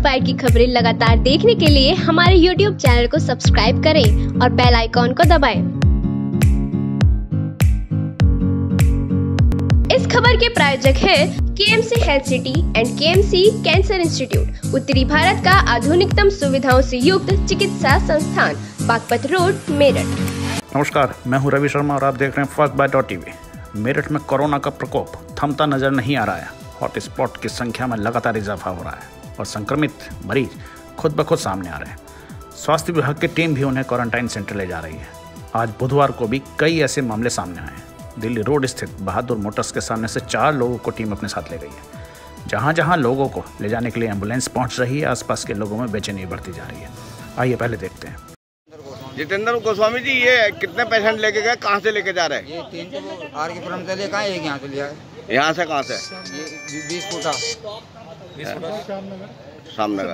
Classified की खबरें लगातार देखने के लिए हमारे YouTube चैनल को सब्सक्राइब करें और बेल आइकॉन को दबाएं। इस खबर के प्रायोजक है KMC health city and KMC cancer institute, उत्तरी भारत का आधुनिकतम सुविधाओं से युक्त चिकित्सा संस्थान, बागपत रोड, मेरठ। नमस्कार, मैं हूं रवि शर्मा और आप देख रहे हैं fastbyte.tv। मेरठ में कोरोना का प्रकोप थमता नजर नहीं आ रहा है। हॉटस्पॉट की संख्या में लगातार इजाफा हो रहा है और संक्रमित मरीज खुद ब खुद सामने आ रहे हैं। स्वास्थ्य विभाग की टीम भी उन्हें क्वारंटाइन सेंटर ले जा रही है। आज बुधवार को भी कई ऐसे मामले सामने आए हैं। दिल्ली रोड स्थित बहादुर मोटर्स के सामने से 4 लोगों को टीम अपने साथ ले गई है। जहां जहां लोगों को ले जाने के लिए एम्बुलेंस पहुंच रही है, आसपास के लोगों में बेचैनी बढ़ती जा रही है। आइए पहले देखते हैं। जितेंद्र गोस्वामी जी, ये कितने पेशेंट लेके गए, कहाँ से लेके जा रहे हैं? ये 3 तो आर के पुरम से लेकर एक यहाँ से लिया है। यहाँ से कहाँ से? ये 20 फुटा सामनगर।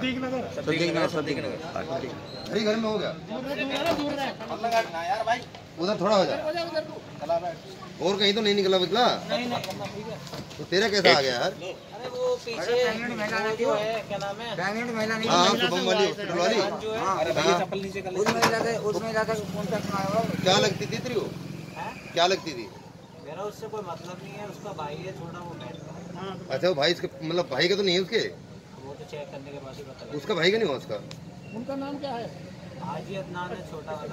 अरे घर में हो गया, उधर थोड़ा हो जाए और कहीं तो नहीं निकला बिकला। तो तेरा कैसा आ गया यार? अरे वो पीछे क्या नाम है, हाँ, शुभम वाली हॉस्पिटल वाली। उसमें जाकर कॉन्टैक्ट आया। क्या लगती थी तेरी वो? क्या लगती थी? मेरा उससे कोई मतलब नहीं है, उसका भाई है छोटा, वो बैठता। अच्छा, वो भाई इसके मतलब भाई का तो नहीं है उसके? वो तो चेक करने के बाद ही पता उसका भाई का नहीं हुआ उसका? उनका नाम क्या है? हाजी अदनान है, छोटा वाला।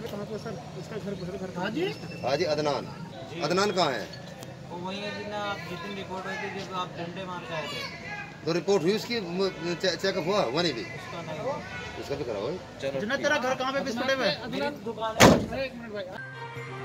हाजी अदनान। अदनान कहाँ है? वो वही है जिन्हें आप जितनी रिपोर्ट हुई थी जब आप डंडे मार के आए थे। तो रिपोर्ट हुई उसकी? चेकअप हुआ नहीं भी? उसका नहीं, उसका भी कराओ। तेरा घर कहाँ पे? बिस्कुटे में दुकान है।